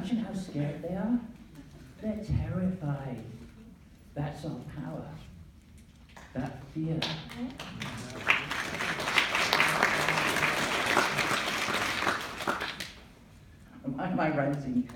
imagine how scared they are? They're terrified. That's our power. That fear. Am I ranting?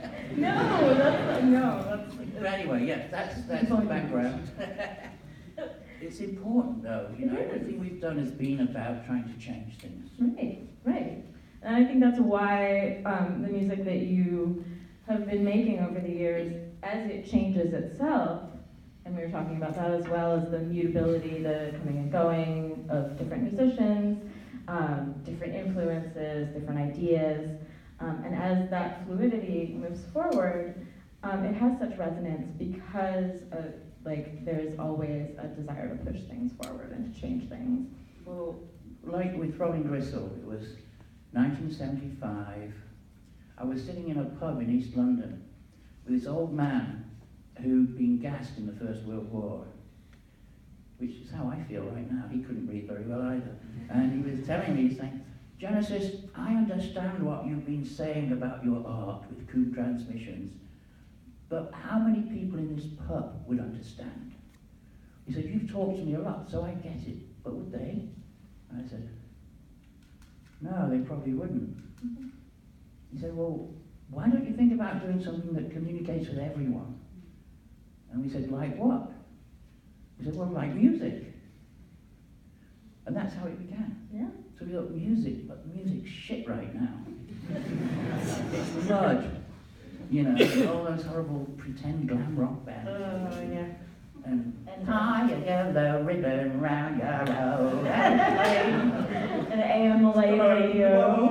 No. But anyway, yeah, that's the background. It's important, though. You know, everything we've done has been about trying to change things. Right. And I think that's why the music that you have been making over the years, as it changes itself, and we were talking about that as well as the mutability, the coming and going of different musicians, different influences, different ideas, and as that fluidity moves forward, it has such resonance because there's always a desire to push things forward and to change things. Well, like with Throwing Gristle, it was 1975. I was sitting in a pub in East London with this old man who'd been gassed in the First World War, which is how I feel right now. He couldn't read very well either. And he was telling me, he's saying, Genesis, I understand what you've been saying about your art with Coope Transmissions, but how many people in this pub would understand? He said, you've talked to me a lot, so I get it, but would they? And I said, no, they probably wouldn't. He said, well, why don't you think about doing something that communicates with everyone? And we said, like what? He said, well, like music. And that's how it began. Yeah. So we thought, music, but music's shit right now. It's mud. You know, all those horrible pretend glam rock bands. Yeah. And tie a yellow ribbon round your road and An AM Malay radio.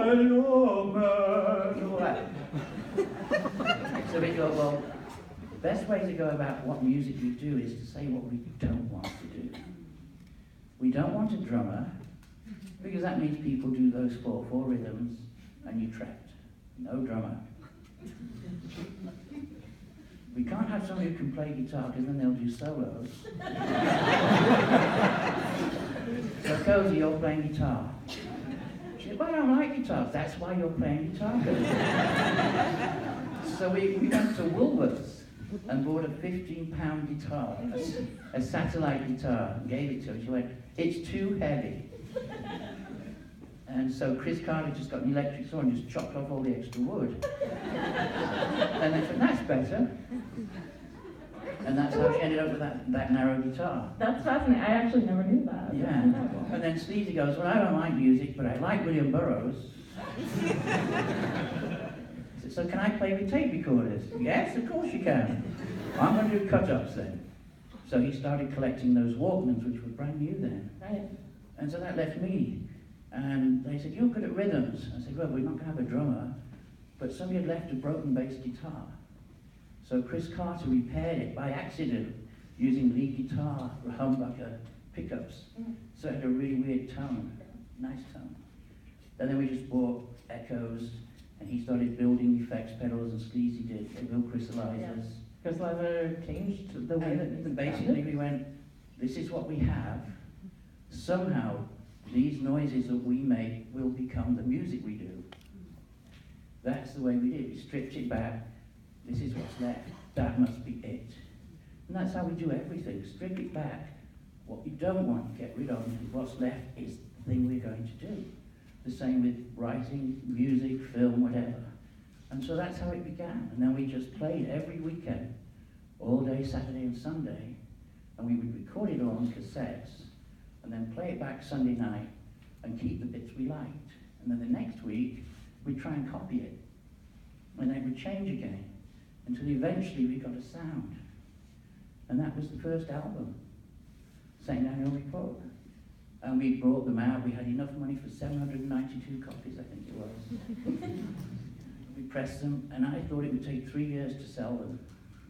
So we thought, well, the best way to go about what music we do is to say what we don't want to do. We don't want a drummer, because that means people do those 4/4 rhythms, and you're trapped. No drummer. We can't have somebody who can play guitar, because then they'll do solos. So Cozy, you're playing guitar. She said, well, I don't like guitars. That's why you're playing guitar, Cozy. So we went to Woolworths and bought a £15 guitar, a satellite guitar, and gave it to her. She went, it's too heavy. And so Chris Carter just got an electric saw and just chopped off all the extra wood. And I said, that's better. And that's how she ended up with that narrow guitar. That's fascinating. I actually never knew that. Yeah. And then Sleazy goes, well, I don't like music, but I like William Burroughs. I said, so can I play with tape recorders? Yes, of course you can. I'm going to do cut-ups then. So he started collecting those Walkmans, which were brand new then. Right. And so that left me. And they said, you're good at rhythms. I said, well, we're not going to have a drummer. But somebody had left a broken bass guitar. So Chris Carter repaired it by accident using lead guitar humbucker pickups. So it had a really weird tone, nice tone. And then we just bought echoes, and he started building effects pedals, and Sleazy did. They built crystallizers. Crystallizer changed the way that And basically we went, this is what we have. Somehow these noises that we make will become the music we do. That's the way we did it. We stripped it back. This is what's left. That must be it. And that's how we do everything. Strip it back. What you don't want, get rid of. And what's left is the thing we're going to do. The same with writing, music, film, whatever. And so that's how it began. And then we just played every weekend, all day, Saturday and Sunday. And we would record it all on cassettes, and then play it back Sunday night, and keep the bits we liked. And then the next week, we'd try and copy it. And then it would change again, until eventually we got a sound. And that was the first album, St. Daniel Report. And we brought them out. We had enough money for 792 copies, I think it was. We pressed them, and I thought it would take 3 years to sell them.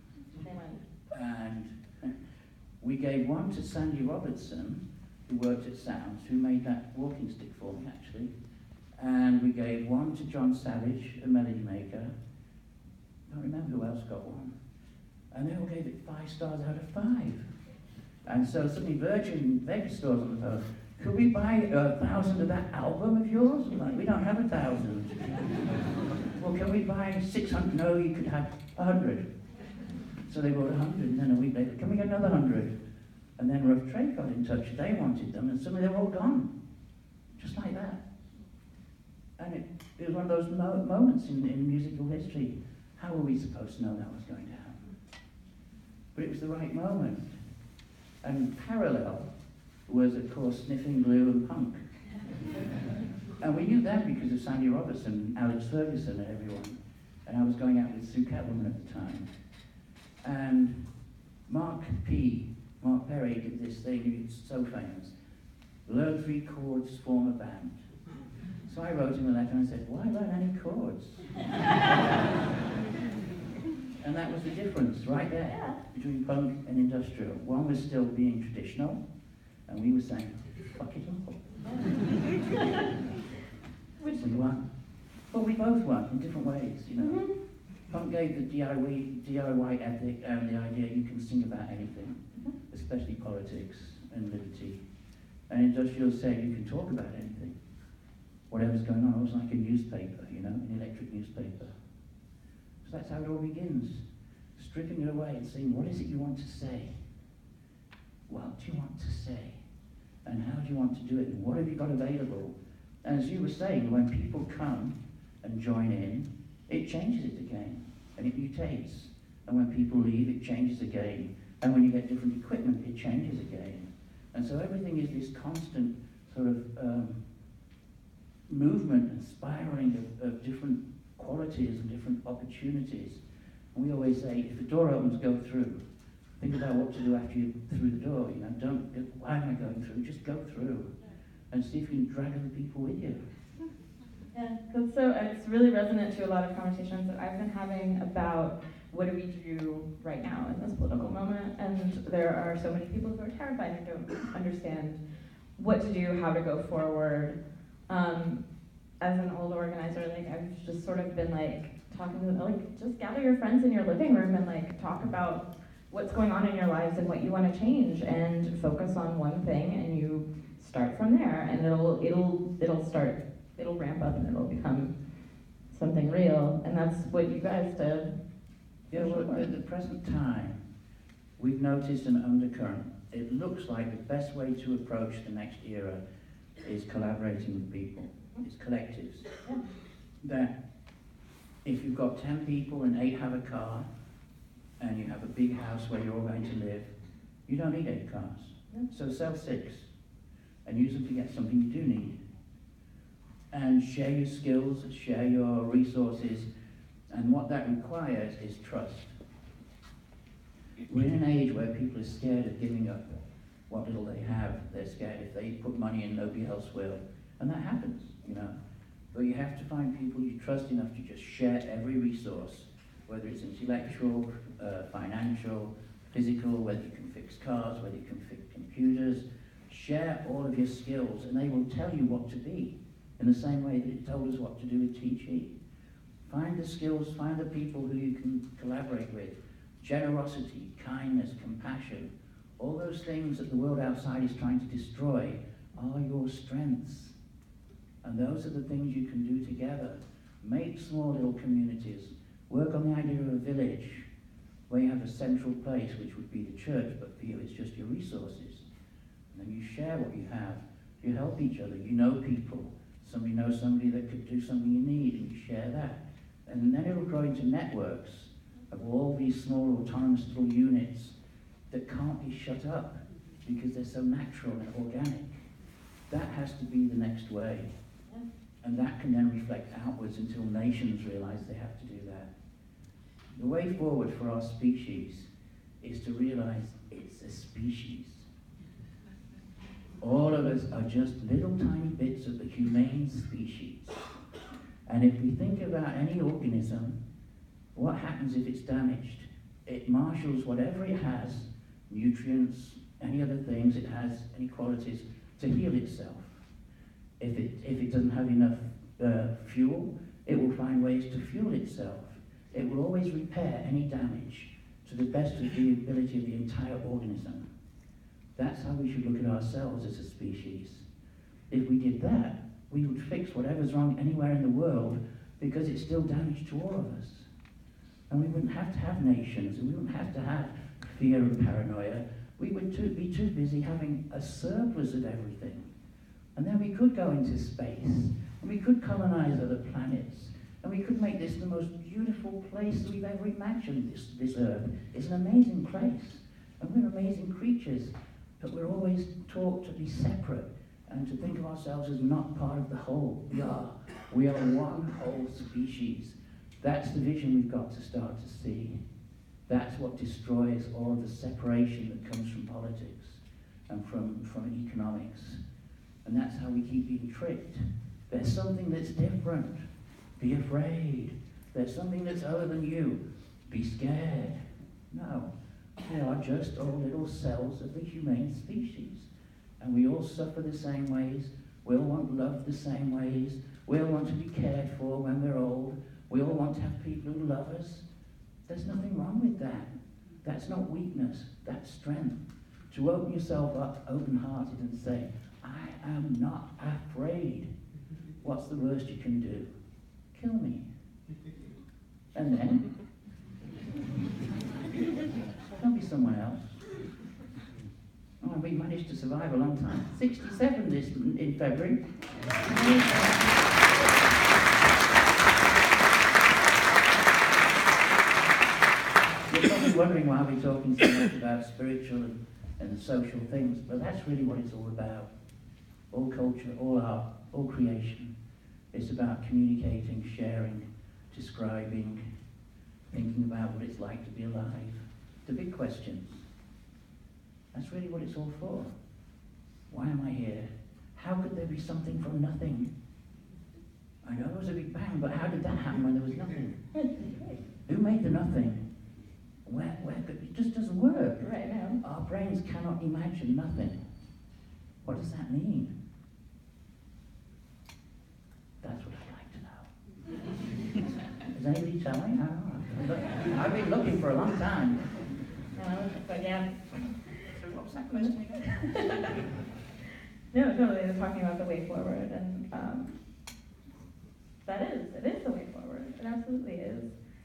And we gave one to Sandy Robertson, who worked at Sounds, who made that walking stick for me, actually. And we gave one to John Savage, a melody maker. I don't remember who else got one. And they all gave it 5 stars out of 5. And so suddenly Virgin Vegas stores on the phone, could we buy 1,000 of that album of yours? I'm like, we don't have 1,000. well, can we buy 600? No, you could have 100. So they bought 100, and then a week later, can we get another 100? And then Rough Trade got in touch, they wanted them, and suddenly they were all gone. Just like that. And it was one of those moments in musical history. How were we supposed to know that was going to happen? But it was the right moment. And parallel was, of course, Sniffing Glue and punk. And we knew that because of Sandy Robertson, Alex Ferguson, and everyone. And I was going out with Sue Catwoman at the time. And Mark Perry did this thing, it's so famous. Learn 3 chords, form a band. So I wrote him a letter and I said, why learn any chords? And that was the difference right there between punk and industrial. One was still being traditional, and we were saying, fuck it all. Which we won. But we both won in different ways, you know. Mm-hmm. Punk gave the DIY ethic and the idea you can sing about anything, especially politics and liberty. And industrial said you can talk about anything. Whatever's going on, it was like a newspaper, you know, an electric newspaper. So that's how it all begins. Stripping it away and saying, what is it you want to say? What do you want to say? And how do you want to do it? And what have you got available? And as you were saying, when people come and join in, it changes it again, and it mutates. And when people leave, it changes again. And when you get different equipment, it changes again. And so everything is this constant sort of movement and spiraling of different qualities and different opportunities. And we always say, if the door opens, go through. Think about what to do after you're through the door. You know, don't go, why am I going through? Just go through, and see if you can drag other people with you. Yeah, it's really resonant to a lot of conversations that I've been having about what do we do right now in this political moment, and there are so many people who are terrified and don't understand what to do, how to go forward. As an old organizer, like I've just sort of been like talking to them, like just gather your friends in your living room and like talk about what's going on in your lives and what you want to change, and focus on one thing, and you start from there, and it'll ramp up and it'll become something real, and that's what you guys did. Yeah, well, at the present time, we've noticed an undercurrent. It looks like the best way to approach the next era is collaborating with people. It's collectives. Yeah. That if you've got 10 people and 8 have a car, and you have a big house where you're all going to live, you don't need 8 cars. Yeah. So sell 6, and use them to get something you do need. And share your skills, share your resources, and what that requires is trust. We're in an age where people are scared of giving up what little they have. They're scared if they put money in, nobody else will. And that happens, you know. But you have to find people you trust enough to just share every resource, whether it's intellectual, financial, physical, whether you can fix cars, whether you can fix computers. Share all of your skills, and they will tell you what to be, in the same way that it told us what to do with TG. Find the skills, find the people who you can collaborate with. Generosity, kindness, compassion, all those things that the world outside is trying to destroy are your strengths. And those are the things you can do together. Make small little communities. Work on the idea of a village where you have a central place, which would be the church, but for you it's just your resources. And then you share what you have. You help each other. You know people. Somebody knows somebody that could do something you need, and you share that. And then it'll grow into networks of all these small autonomous little units that can't be shut up because they're so natural and organic. That has to be the next way. Yeah. And that can then reflect outwards until nations realize they have to do that. The way forward for our species is to realize it's a species. All of us are just little tiny bits of the humane species. And if we think about any organism, what happens if it's damaged? It marshals whatever it has, nutrients, any other things it has, any qualities, to heal itself. If it doesn't have enough fuel, it will find ways to fuel itself. It will always repair any damage to the best of the ability of the entire organism. That's how we should look at ourselves as a species. If we did that, we would fix whatever's wrong anywhere in the world because it's still damage to all of us. And we wouldn't have to have nations, and we wouldn't have to have fear and paranoia. We would be too busy having a surplus of everything. And then we could go into space, and we could colonize other planets, and we could make this the most beautiful place we've ever imagined, this Earth. It's an amazing place, and we're amazing creatures, but we're always taught to be separate and to think of ourselves as not part of the whole. We are one whole species. That's the vision we've got to start to see. That's what destroys all of the separation that comes from politics and from economics. And that's how we keep being tricked. There's something that's different. Be afraid. There's something that's other than you. Be scared. No. We are just all little cells of the humane species. And we all suffer the same ways. We all want love the same ways. We all want to be cared for when we're old. We all want to have people who love us. There's nothing wrong with that. That's not weakness. That's strength. To open yourself up, open-hearted, and say, I am not afraid. What's the worst you can do? Kill me. And then, don't be someone else. Oh, we managed to survive a long time. 67 this in February. You're probably wondering why we're talking so much about spiritual and social things, but that's really what it's all about. All culture, all art, all creation. It's about communicating, sharing, describing, thinking about what it's like to be alive. The big questions. That's really what it's all for. Why am I here? How could there be something from nothing? I know there was a big bang, but how did that happen when there was nothing? Who made the nothing? Where it just doesn't work. Right now. Our brains cannot imagine nothing. What does that mean? That's what I'd like to know. Is anybody telling? I don't know. I've been looking for a long time. But yeah. What was that question again? No, totally. They're talking about the way forward, and it is the way forward. It absolutely is.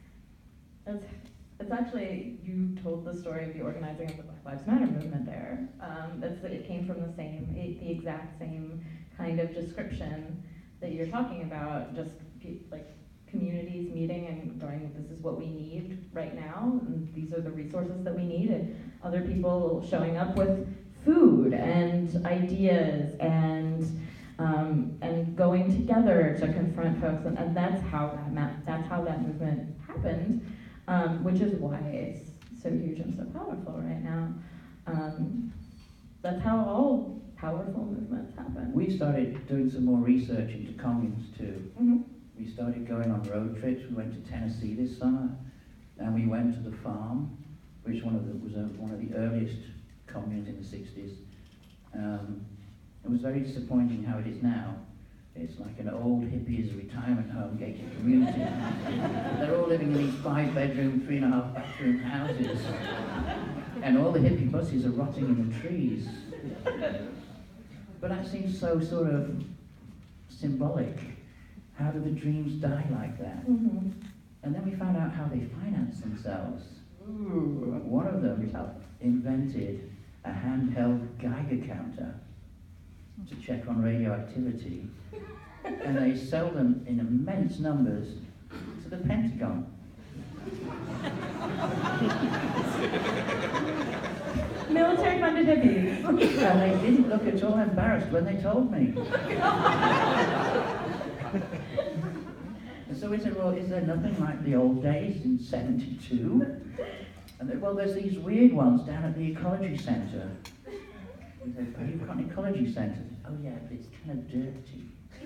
It's actually, you told the story of the organizing of the Black Lives Matter movement there. It came from the exact same kind of description that you're talking about, just like communities meeting and going, this is what we need right now, and these are the resources that we need, and other people showing up with food and ideas and going together to confront folks, and that's how that movement happened, which is why it's so huge and so powerful right now. That's how all powerful movements happen. We started doing some more research into communes too. Mm-hmm. We started going on road trips. We went to Tennessee this summer, and we went to the farm, which was one of the earliest communes in the 60s. It was very disappointing how it is now. It's like an old hippies retirement home gated community. They're all living in these 5-bedroom, 3.5-bathroom houses. And all the hippie buses are rotting in the trees. But that seems so sort of symbolic. How do the dreams die like that? Mm-hmm. And then we found out how they finance themselves. One of them invented a handheld Geiger counter to check on radioactivity. And they sell them in immense numbers to the Pentagon. Military-funded hippies. And they didn't look at all embarrassed when they told me. And so we said, well, is there nothing like the old days in '72? And they, well, there's these weird ones down at the Ecology Centre. We said, oh, you've got an Ecology Centre? Oh yeah, but it's kind of dirty.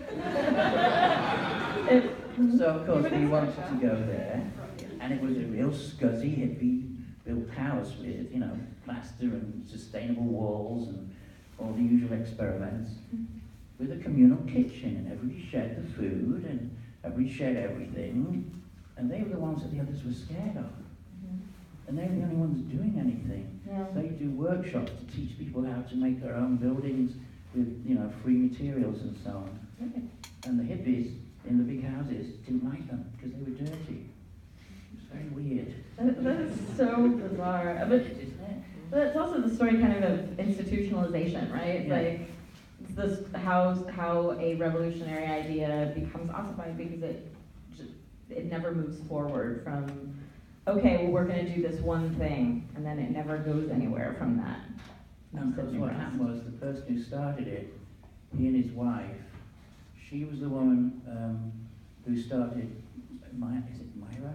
So of course we wanted to go there, and it was a real scuzzy hippie-built house with, you know, plaster and sustainable walls and all the usual experiments, with a communal kitchen, and everybody shared the food, and everybody shared everything, and they were the ones that the others were scared of. And they were the only ones doing anything. Yeah. They do workshops to teach people how to make their own buildings with, you know, free materials and so on. Okay. And the hippies, in the big houses didn't like them because they were dirty. It's very weird. That is so bizarre. But Isn't it? it's also the story kind of institutionalization, right? Yeah. Like, it's this how a revolutionary idea becomes ossified because it never moves forward from, okay, well, we're going to do this one thing, and then it never goes anywhere from that. No, because what happened was the person who started it, he and his wife, she was the woman who started, is it Myra?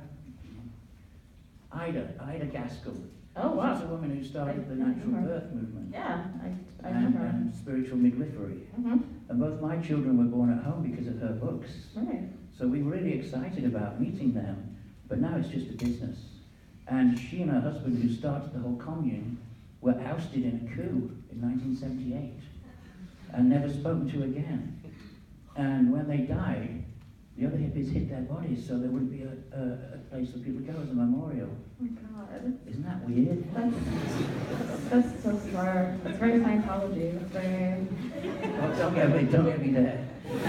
Ida Gaskell. Oh, wow. She's the woman who started the I natural remember. birth movement Yeah, I and, remember. and spiritual midwifery. Mm-hmm. And both my children were born at home because of her books. Right. So we were really excited about meeting them, but now it's just a business. And she and her husband, who started the whole commune, were ousted in a coup in 1978 and never spoken to again. And when they died, the other hippies hid their bodies so there wouldn't be a place for people to go as a memorial. Oh my God. Isn't that weird? That's so smart. It's very Scientology. It's very. Oh, don't get me there.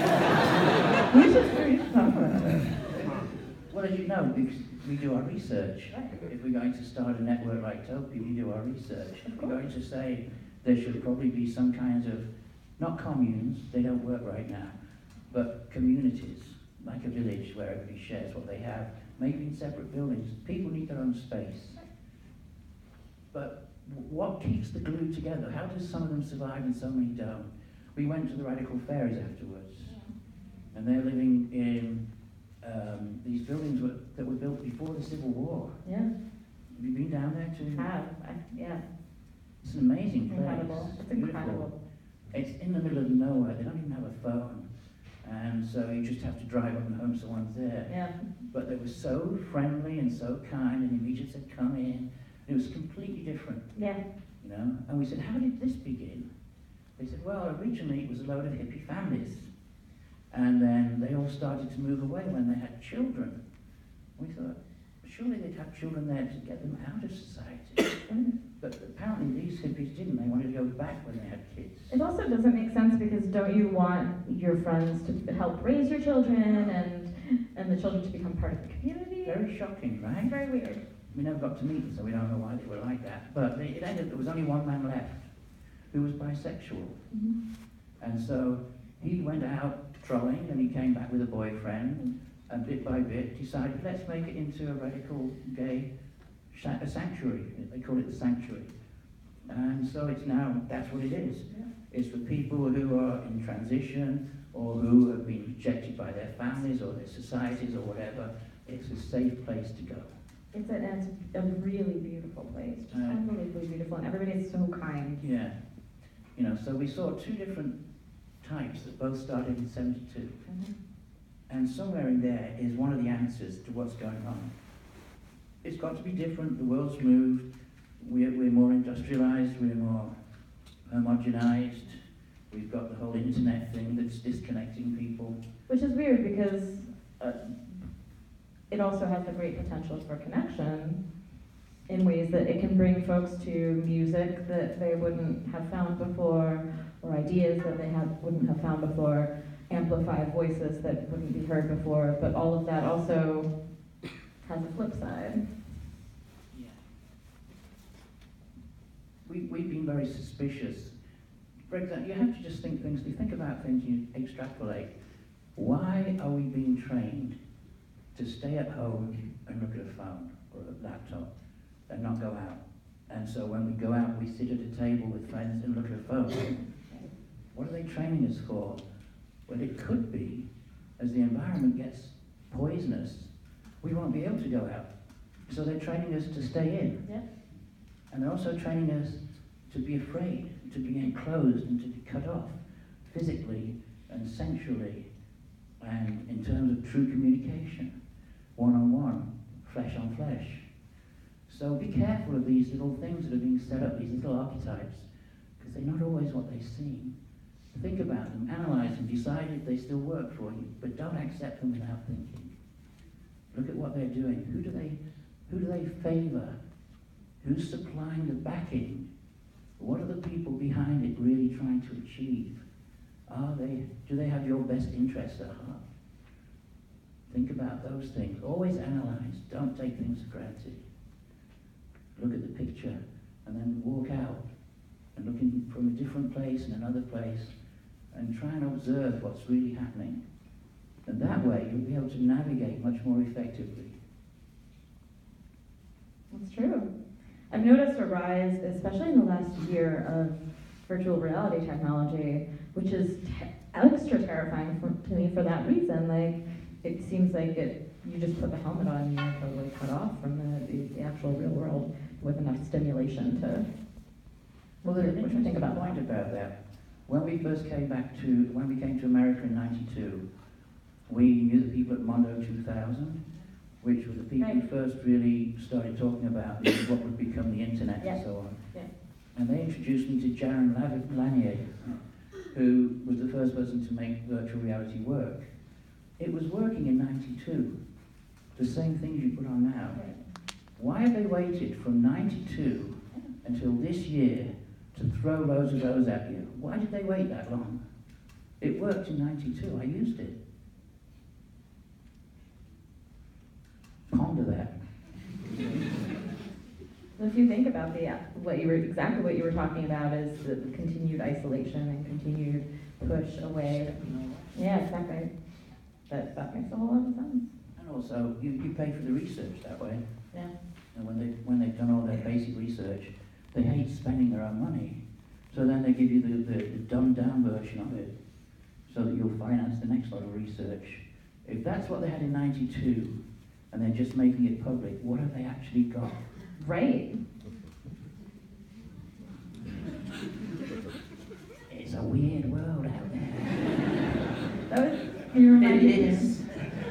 We should talk about it. Well, as you know, because we do our research. Right. If we're going to start a network like Topi, we do our research. Of We're course. going to say there should probably be some kinds of, not communes, they don't work right now, but communities, like a village where everybody shares what they have, maybe in separate buildings. People need their own space. But what keeps the glue together? How does some of them survive and so many don't? We went to the Radical Fairies afterwards, and they're living in these buildings that were built before the Civil War. Yeah. Have you been down there too? Yeah. It's an amazing place. Incredible. It's Beautiful. incredible. It's in the middle of nowhere. They don't even have a phone. And so you just have to drive up and home someone's there. Yeah. But they were so friendly and so kind, and the immediate said, come in. It was completely different, Yeah. you know. And we said, how did this begin? They said, well, originally it was a load of hippie families. And then they all started to move away when they had children. We thought, surely they'd have children there to get them out of society. But apparently these hippies didn't. They wanted to go back when they had kids. It also doesn't make sense because don't you want your friends to help raise your children and the children to become part of the community? Very shocking, It's right? very weird. We never got to meet them, so we don't know why they were like that. But it ended, there was only one man left who was bisexual. Mm-hmm. And so he went out trolling and he came back with a boyfriend and bit by bit decided, let's make it into a radical gay a sanctuary. They call it the sanctuary. And so it's now, that's what it is. Yeah. It's for people who are in transition or who have been rejected by their families or their societies or whatever. It's a safe place to go. It's a really beautiful place. Just Right. unbelievably beautiful. And everybody's so kind. Yeah. You know, so we saw two different types that both started in 72. Mhm. And somewhere in there is one of the answers to what's going on. It's got to be different. The world's moved. We're more industrialized. We're more homogenized. We've got the whole internet thing that's disconnecting people. Which is weird because it also has the great potential for connection in ways that it can bring folks to music that they wouldn't have found before, or ideas that they wouldn't have found before, amplify voices that wouldn't be heard before, but all of that also has a flip side. Yeah. We've been very suspicious. For example, you have to just think things, you think about things, you extrapolate. Why are we being trained to stay at home and look at a phone or a laptop and not go out? And so when we go out, we sit at a table with friends and look at a phone. What are they training us for? Well, it could be, as the environment gets poisonous, we won't be able to go out. So they're training us to stay in. Yeah. And they're also training us to be afraid, to be enclosed and to be cut off physically and sensually and in terms of true communication, one-on-one, flesh on flesh. So be careful of these little things that are being set up, these little archetypes, because they're not always what they seem. Think about them, analyze them, decide if they still work for you, but don't accept them without thinking. Look at what they're doing. Who do they favor? Who's supplying the backing? What are the people behind it really trying to achieve? Do they have your best interests at heart? Think about those things. Always analyze. Don't take things for granted. Look at the picture and then walk out and look from a different place and another place and try and observe what's really happening. And that way you'll be able to navigate much more effectively. That's true. I've noticed a rise, especially in the last year, of virtual reality technology, which is extra terrifying to me for that reason. Like, it seems like you just put the helmet on and you're totally cut off from the actual real world with enough stimulation to. Well, there's an what do you think interesting about point that? about that. When we came to America in '92, we knew the people at Mondo 2000, which were the people who Right. first really started talking about what would become the internet Yeah. and so on. Yeah. And they introduced me to Jaron Lanier, who was the first person to make virtual reality work. It was working in '92, the same things you put on now. Right. Why have they waited from '92 until this year to throw loads of those at you? Why did they wait that long? It worked in '92, I used it. Ponder that. So if you think about what you were talking about is the continued isolation and continued push away. Yeah, exactly. That makes a whole lot of sense. And also, you pay for the research that way. Yeah. And when they've done all their basic research, they hate spending their own money. So then they give you the dumbed down version of it, so that you'll finance the next lot of research. If that's what they had in '92, and they're just making it public, what have they actually got? Right. It's a weird world out there. You It reminded me. is.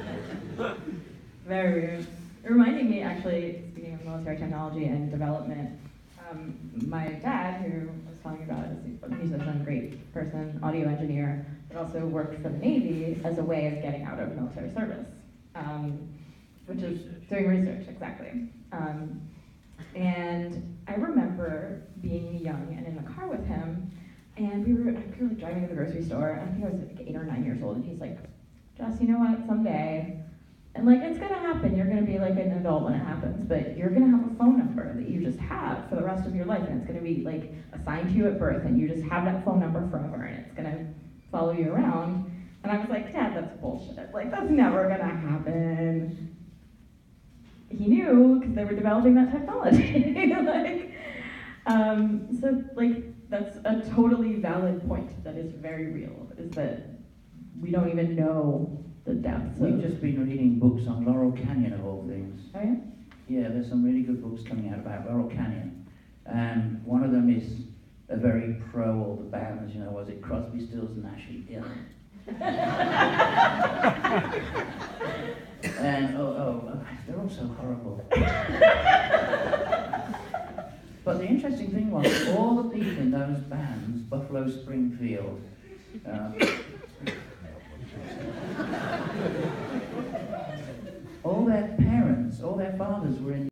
Very weird. It reminded me, actually, speaking of military technology and development, my dad, who I was telling you about, is a musician, great person, audio engineer, but also worked for the Navy as a way of getting out of military service, which is doing research, exactly. And I remember being young and in the car with him, and we were driving to the grocery store, and I think I was like 8 or 9 years old, and he's like, Jess, you know what, someday, and like, it's gonna happen, you're gonna be like an adult when it happens, but you're gonna have a phone number that you just have for the rest of your life, and it's gonna be like assigned to you at birth, and you just have that phone number forever, and it's gonna follow you around. And I was like, Dad, that's bullshit, like, that's never gonna happen. He knew, because they were developing that technology. So like, that's a totally valid point that is very real, is that we don't even know the depths We've of. just been reading books on Laurel Canyon of all things. Oh yeah? Yeah, there's some really good books coming out about Laurel Canyon. And one of them is a very pro all the bands, was it Crosby, Stills, Nash and Young? And they're all so horrible. But the interesting thing was, all the people in those bands, Buffalo Springfield,